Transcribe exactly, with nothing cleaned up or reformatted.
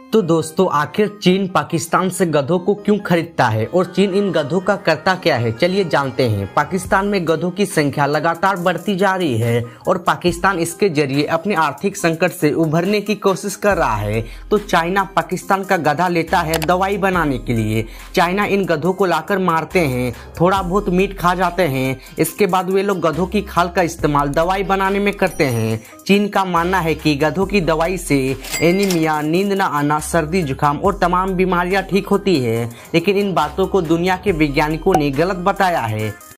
तो दोस्तों, आखिर चीन पाकिस्तान से गधों को क्यों खरीदता है और चीन इन गधों का करता क्या है, चलिए जानते हैं। पाकिस्तान में गधों की संख्या लगातार बढ़ती जा रही है और पाकिस्तान इसके जरिए अपने आर्थिक संकट से उभरने की कोशिश कर रहा है। तो चाइना पाकिस्तान का गधा लेता है दवाई बनाने के लिए। चाइना इन गधों को लाकर मारते हैं, थोड़ा बहुत मीट खा जाते हैं, इसके बाद वे लोग गधों की खाल का इस्तेमाल दवाई बनाने में करते हैं। चीन का मानना है कि गधों की दवाई से एनीमिया, नींद न आना, सर्दी जुकाम और तमाम बीमारियां ठीक होती है, लेकिन इन बातों को दुनिया के वैज्ञानिकों ने गलत बताया है।